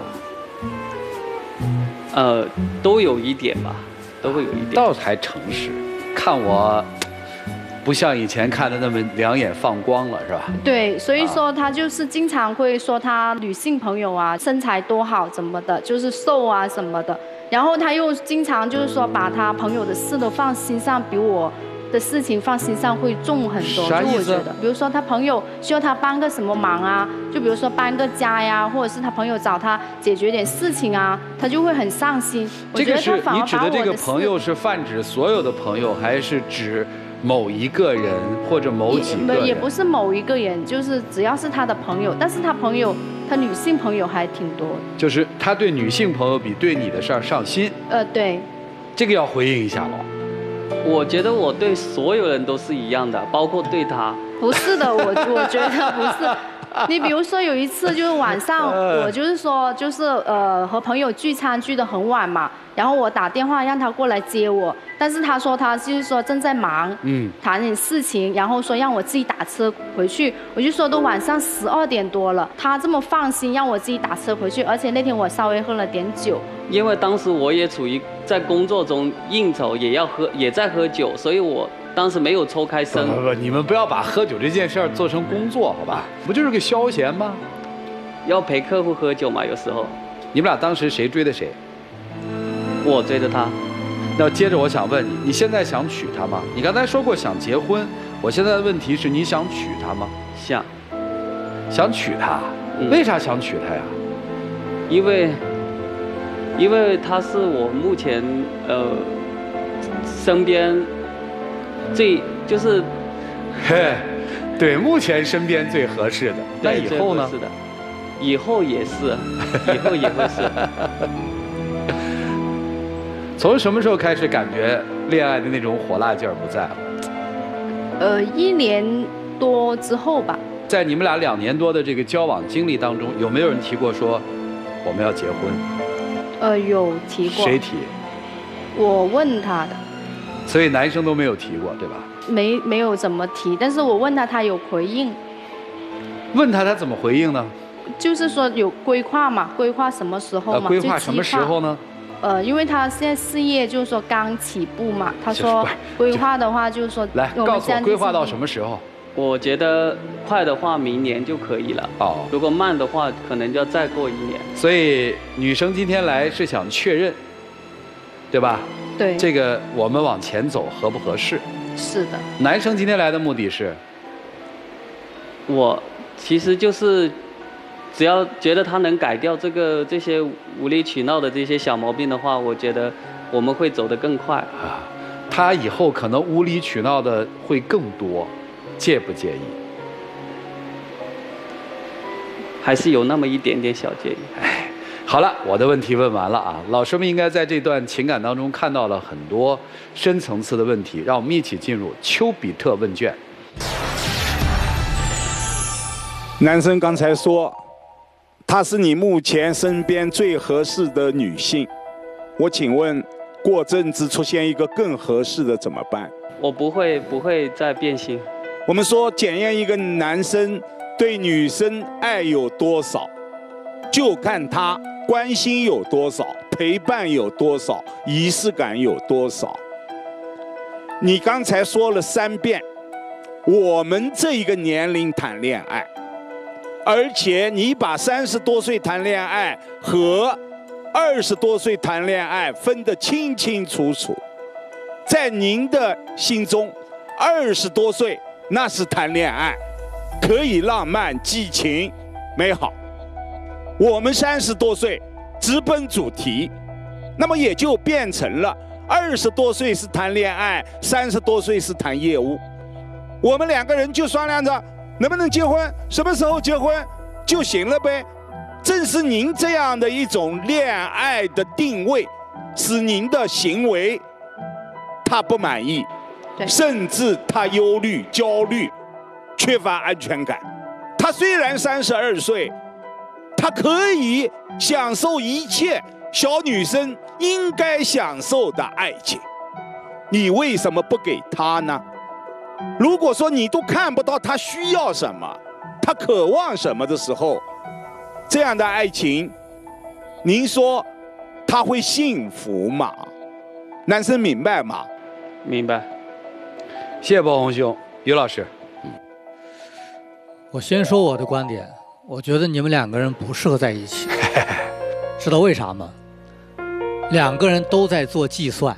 呃，都有一点吧，都会有一点。 倒还诚实，看我不像以前看的那么两眼放光了，是吧？ 对，所以说他就是经常会说他女性朋友啊身材多好怎么的，就是瘦啊什么的。然后他又经常就是说把他朋友的事都放心上，比我的事情放心上会重很多。 啥意思？ 就我觉得，比如说他朋友需要他帮个什么忙啊，就比如说搬个家呀，或者是他朋友找他解决点事情啊，他就会很上心。 这个是你指的这个朋友是泛指所有的朋友，还是指某一个人或者某几个人？ 也不是某一个人，就是只要是他的朋友，但是他朋友，他女性朋友还挺多。 就是他对女性朋友比对你的事儿上心。 呃，对。 这个要回应一下了。 我觉得我对所有人都是一样的，包括对他。 不是的，我我觉得不是。你比如说有一次就是晚上，我就是说就是呃和朋友聚餐聚得很晚嘛，然后我打电话让他过来接我，但是他说他就是说正在忙，嗯，谈点事情，然后说让我自己打车回去，我就说都晚上十二点多了，他这么放心让我自己打车回去，而且那天我稍微喝了点酒。 因为当时我也处于在工作中应酬，也要喝，也在喝酒，所以我当时没有抽开身。 不不不，你们不要把喝酒这件事儿做成工作，好吧？不就是个消闲吗？ 要陪客户喝酒嘛，有时候。 你们俩当时谁追的谁？ 我追着他。 那接着我想问你，你现在想娶她吗？你刚才说过想结婚，我现在的问题是你想娶她吗？ 想。 想娶她？嗯、为啥想娶她呀？ 因为。因为他是我目前呃身边最就是， 嘿，对，目前身边最合适的。那以后呢？ 是的，以后也是，以后也会是。 从什么时候开始感觉恋爱的那种火辣劲儿不在了？ 呃，一年多之后吧。 在你们俩两年多的这个交往经历当中，有没有人提过说我们要结婚？ 呃，有提过。 谁提？ 我问他的。 所以男生都没有提过，对吧？ 没没有怎么提，但是我问他，他有回应。 问他，他怎么回应呢？ 就是说有规划嘛，规划什么时候嘛？ 呃、规划什么时候呢？ 呃，因为他现在事业就是说刚起步嘛，他说规划的话就是说， 来告诉我规划到什么时候？ 我觉得快的话明年就可以了。哦，如果慢的话，可能就要再过一年。 所以女生今天来是想确认，对吧？ 对。 这个我们往前走合不合适？ 是的。 男生今天来的目的是？ 我其实就是，只要觉得他能改掉这个这些无理取闹的这些小毛病的话，我觉得我们会走得更快。啊， 他以后可能无理取闹的会更多。介不介意？ 还是有那么一点点小介意。 哎，好了，我的问题问完了啊。老师们应该在这段情感当中看到了很多深层次的问题，让我们一起进入丘比特问卷。 男生刚才说，她是你目前身边最合适的女性，我请问，过阵子出现一个更合适的怎么办？ 我不会不会再变心。 我们说检验一个男生对女生爱有多少，就看他关心有多少，陪伴有多少，仪式感有多少。你刚才说了三遍，我们这一个年龄谈恋爱，而且你把三十多岁谈恋爱和二十多岁谈恋爱分得清清楚楚，在您的心中，二十多岁那是谈恋爱，可以浪漫、激情、美好。我们三十多岁直奔主题，那么也就变成了二十多岁是谈恋爱，三十多岁是谈业务。我们两个人就商量着能不能结婚，什么时候结婚就行了呗。正是您这样的一种恋爱的定位，使您的行为他不满意，甚至他忧虑、焦虑，缺乏安全感。他虽然三十二岁，他可以享受一切小女生应该享受的爱情，你为什么不给他呢？如果说你都看不到他需要什么，他渴望什么的时候，这样的爱情，您说他会幸福吗？男生明白吗？ 明白。谢谢包红兄，于老师。 我先说我的观点，我觉得你们两个人不适合在一起，知道为啥吗？两个人都在做计算，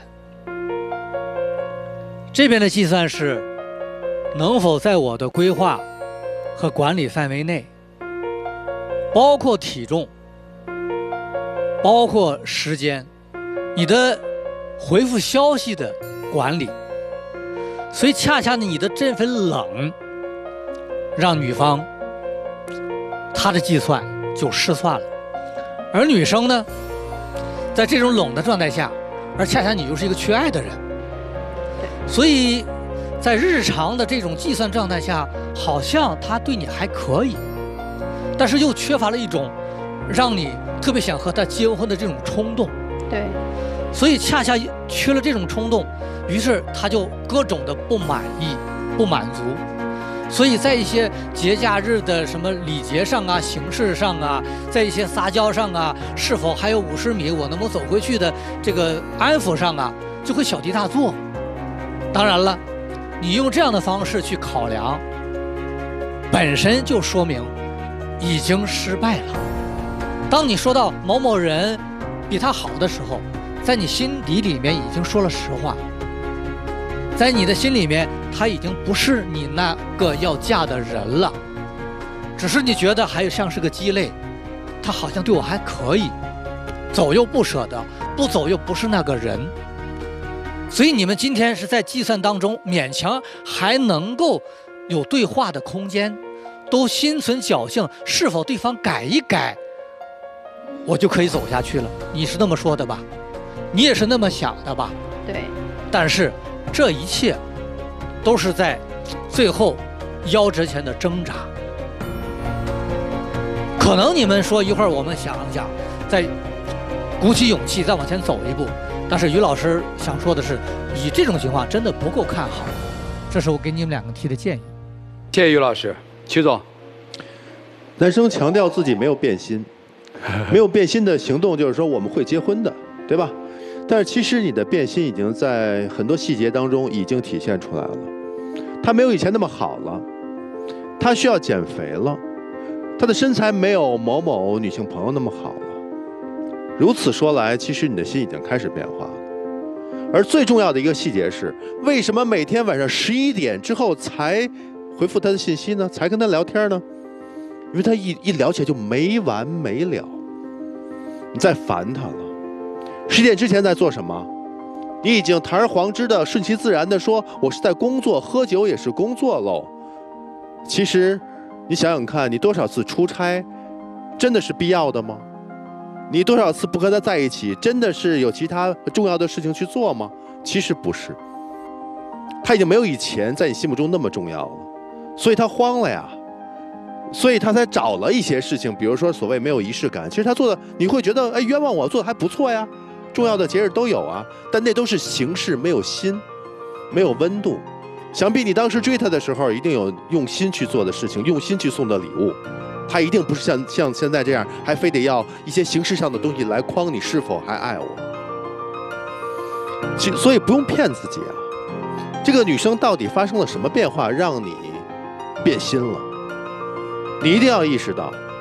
这边的计算是能否在我的规划和管理范围内，包括体重，包括时间，你的回复消息的管理。所以恰恰你的这份冷，让女方她的计算就失算了，而女生呢，在这种冷的状态下，而恰恰你又是一个缺爱的人，所以在日常的这种计算状态下，好像他对你还可以，但是又缺乏了一种让你特别想和他结婚的这种冲动。 对， 所以恰恰缺了这种冲动，于是他就各种的不满意、不满足。所以在一些节假日的什么礼节上啊、形式上啊，在一些撒娇上啊，是否还有五十米我能不能走回去的这个安抚上啊，就会小题大做。当然了，你用这样的方式去考量，本身就说明已经失败了。当你说到某某人比他好的时候，在你心底里面已经说了实话，在你的心里面他已经不是你那个要嫁的人了，只是你觉得还有像是个鸡肋，他好像对我还可以，走又不舍得，不走又不是那个人。所以你们今天是在计算当中勉强还能够有对话的空间，都心存侥幸，是否对方改一改我就可以走下去了。你是那么说的吧？你也是那么想的吧？ 对。 但是这一切都是在最后夭折前的挣扎。可能你们说一会儿我们想一想，再鼓起勇气再往前走一步，但是于老师想说的是，以这种情况真的不够看好。这是我给你们两个提的建议。 谢谢于老师。曲总， 男生强调自己没有变心，没有变心的行动就是说我们会结婚的，对吧？但是其实你的变心已经在很多细节当中已经体现出来了。他没有以前那么好了，他需要减肥了，他的身材没有某某女性朋友那么好了。如此说来，其实你的心已经开始变化了。而最重要的一个细节是，为什么每天晚上十一点之后才回复他的信息呢？才跟他聊天呢？因为他一一聊起来就没完没了，你在烦他了。十点之前在做什么？你已经堂而皇之的、顺其自然的说我是在工作，喝酒也是工作喽。其实你想想看，你多少次出差真的是必要的吗？你多少次不和他在一起真的是有其他重要的事情去做吗？其实不是，他已经没有以前在你心目中那么重要了，所以他慌了呀，所以他才找了一些事情，比如说所谓没有仪式感。其实他做的你会觉得哎，冤枉我，做的还不错呀，重要的节日都有啊，但那都是形式，没有心，没有温度。想必你当时追他的时候一定有用心去做的事情，用心去送的礼物，他一定不是像像现在这样还非得要一些形式上的东西来框你是否还爱我。所以不用骗自己啊，这个女生到底发生了什么变化让你变心了？你一定要意识到，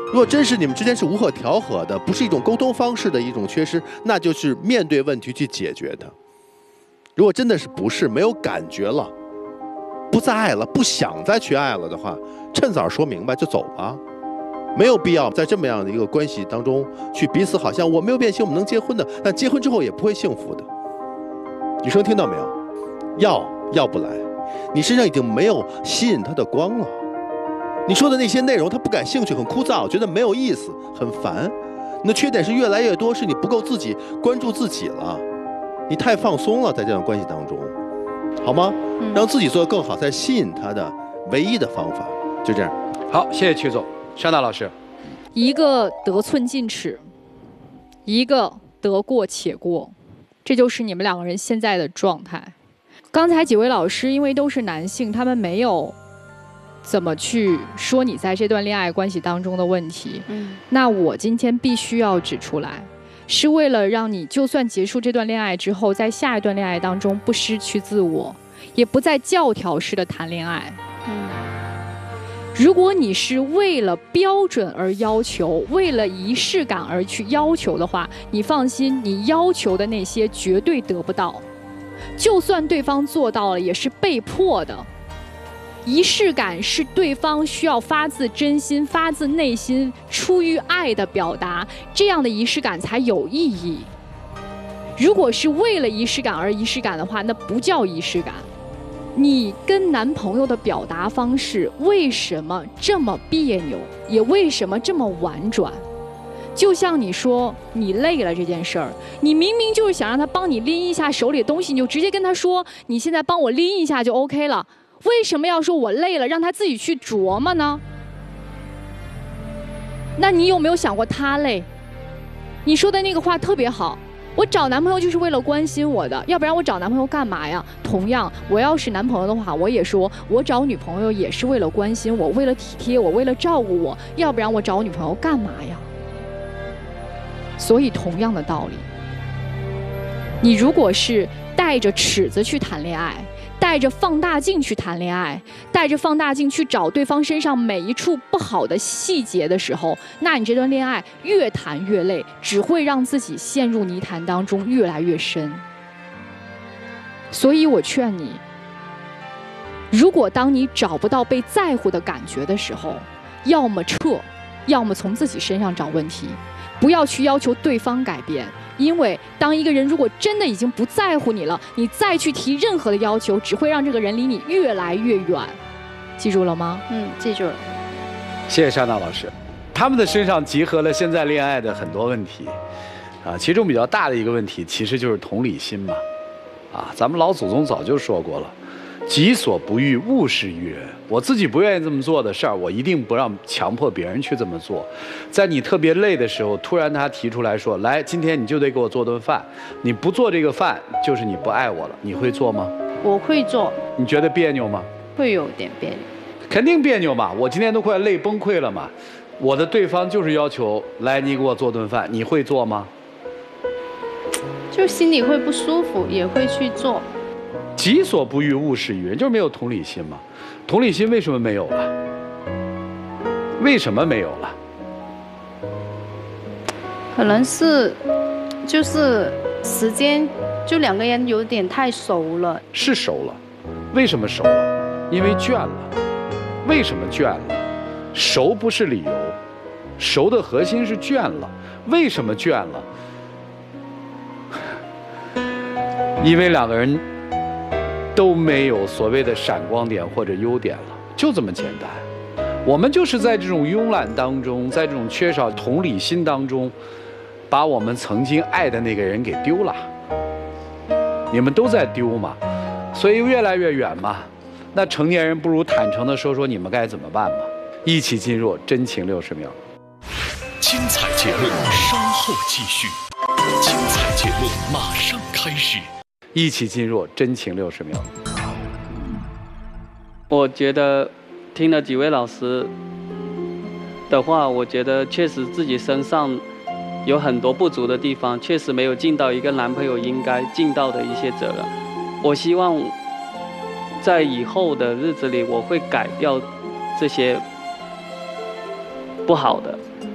如果真是你们之间是无可调和的，不是一种沟通方式的一种缺失，那就是面对问题去解决它。如果真的是不是没有感觉了，不再爱了，不想再去爱了的话，趁早说明白就走吧，没有必要在这么样的一个关系当中去彼此好像我没有变心，我们能结婚的，但结婚之后也不会幸福的。女生听到没有？要要不来，你身上已经没有吸引他的光了。你说的那些内容他不感兴趣，很枯燥，觉得没有意思，很烦。你的缺点是越来越多，是你不够自己关注自己了，你太放松了，在这段关系当中，好吗？嗯、让自己做得更好，才是吸引他的唯一的方法。就这样。 好，谢谢曲总。山大老师， 一个得寸进尺，一个得过且过，这就是你们两个人现在的状态。刚才几位老师因为都是男性，他们没有怎么去说你在这段恋爱关系当中的问题。嗯，那我今天必须要指出来，是为了让你就算结束这段恋爱之后，在下一段恋爱当中不失去自我，也不再教条式的谈恋爱。嗯，如果你是为了标准而要求，为了仪式感而去要求的话，你放心，你要求的那些绝对得不到。就算对方做到了，也是被迫的。仪式感是对方需要发自真心、发自内心、出于爱的表达，这样的仪式感才有意义。如果是为了仪式感而仪式感的话，那不叫仪式感。你跟男朋友的表达方式为什么这么别扭，也为什么这么婉转？就像你说你累了这件事儿，你明明就是想让他帮你拎一下手里的东西，你就直接跟他说你现在帮我拎一下就 OK 了，为什么要说我累了让他自己去琢磨呢？那你有没有想过他累？你说的那个话特别好，我找男朋友就是为了关心我的，要不然我找男朋友干嘛呀？同样，我要是男朋友的话，我也说我找女朋友也是为了关心我，为了体贴我，为了照顾我，要不然我找女朋友干嘛呀？所以同样的道理，你如果是带着尺子去谈恋爱，带着放大镜去谈恋爱，带着放大镜去找对方身上每一处不好的细节的时候，那你这段恋爱越谈越累，只会让自己陷入泥潭当中越来越深。所以我劝你，如果当你找不到被在乎的感觉的时候，要么撤，要么从自己身上找问题，不要去要求对方改变。因为当一个人如果真的已经不在乎你了，你再去提任何的要求，只会让这个人离你越来越远。记住了吗？ 嗯，记住了。 谢谢山大老师，他们的身上集合了现在恋爱的很多问题，啊，其中比较大的一个问题其实就是同理心嘛，啊，咱们老祖宗早就说过了，己所不欲，勿施于人。我自己不愿意这么做的事儿，我一定不让强迫别人去这么做。在你特别累的时候，突然他提出来说：“来，今天你就得给我做顿饭，你不做这个饭，就是你不爱我了。”你会做吗？ 我会做。 你觉得别扭吗？ 会有点别扭。 肯定别扭嘛！我今天都快累崩溃了嘛！我的对方就是要求来，你给我做顿饭，你会做吗？ 就心里会不舒服，也会去做。 己所不欲，勿施于人，就是没有同理心嘛。同理心为什么没有了？为什么没有了？ 可能是，就是时间，就两个人有点太熟了。 是熟了，为什么熟了？因为倦了。为什么倦了？熟不是理由，熟的核心是倦了。为什么倦了？因为两个人都没有所谓的闪光点或者优点了，就这么简单。我们就是在这种慵懒当中，在这种缺少同理心当中，把我们曾经爱的那个人给丢了。你们都在丢嘛，所以越来越远嘛。那成年人不如坦诚地说说你们该怎么办吧。一起进入真情六十秒。 精彩节目稍后继续，精彩节目马上开始。 一起进入真情六十秒。 我觉得听了几位老师的话，我觉得确实自己身上有很多不足的地方，确实没有尽到一个男朋友应该尽到的一些责任。我希望在以后的日子里，我会改掉这些不好的，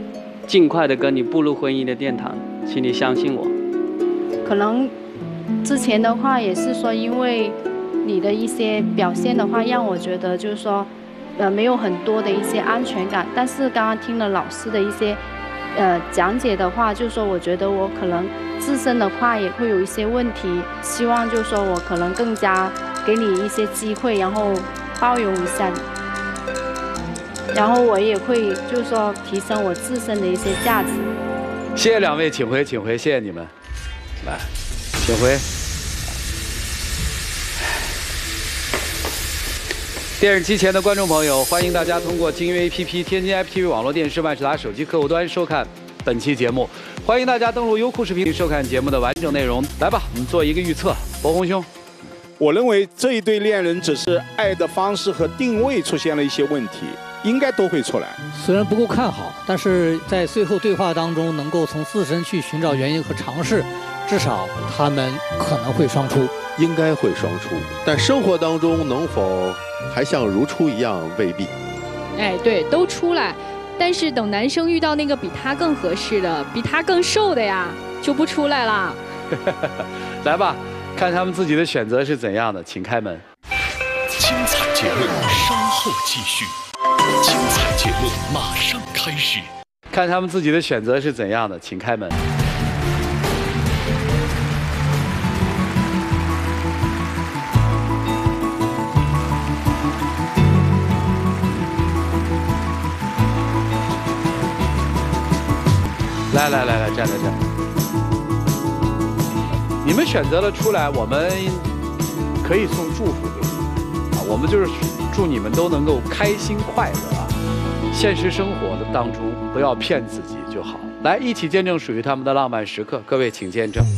尽快的跟你步入婚姻的殿堂，请你相信我。 可能之前的话也是说，因为你的一些表现的话，让我觉得就是说，呃，没有很多的一些安全感。但是刚刚听了老师的一些呃讲解的话，就是说我觉得我可能自身的话也会有一些问题，希望就是说我可能更加给你一些机会，然后包容一下你。然后我也会就是说提升我自身的一些价值。 谢谢两位，请回，请回，谢谢你们。来，请回。电视机前的观众朋友，欢迎大家通过精英 A P P、天津 I P T V 网络电视、万事达手机客户端收看本期节目。欢迎大家登录优酷视频收看节目的完整内容。来吧，我们做一个预测。博红兄， 我认为这一对恋人只是爱的方式和定位出现了一些问题，应该都会出来。 虽然不够看好，但是在最后对话当中，能够从自身去寻找原因和尝试，至少他们可能会双出， 应该会双出。但生活当中能否还像如初一样，未必。 哎，对，都出来，但是等男生遇到那个比他更合适的、比他更瘦的呀，就不出来啦。 来吧，看他们自己的选择是怎样的，请开门。 精彩节目稍后继续，精彩节目马上开始。 看他们自己的选择是怎样的，请开门。来来来来，站在这儿。你们选择了出来，我们可以送祝福给你们啊，我们就是祝你们都能够开心快乐啊。现实生活的当中，不要骗自己就好。来，一起见证属于他们的浪漫时刻，各位请见证。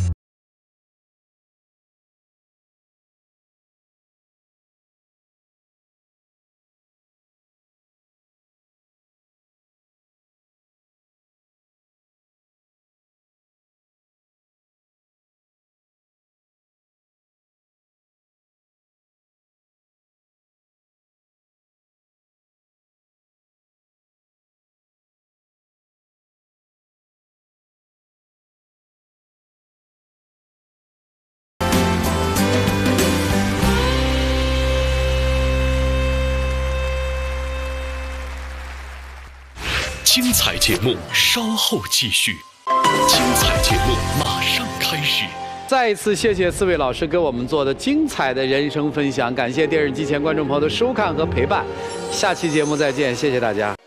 精彩节目稍后继续，精彩节目马上开始。 再一次谢谢四位老师给我们做的精彩的人生分享，感谢电视机前观众朋友的收看和陪伴，下期节目再见，谢谢大家。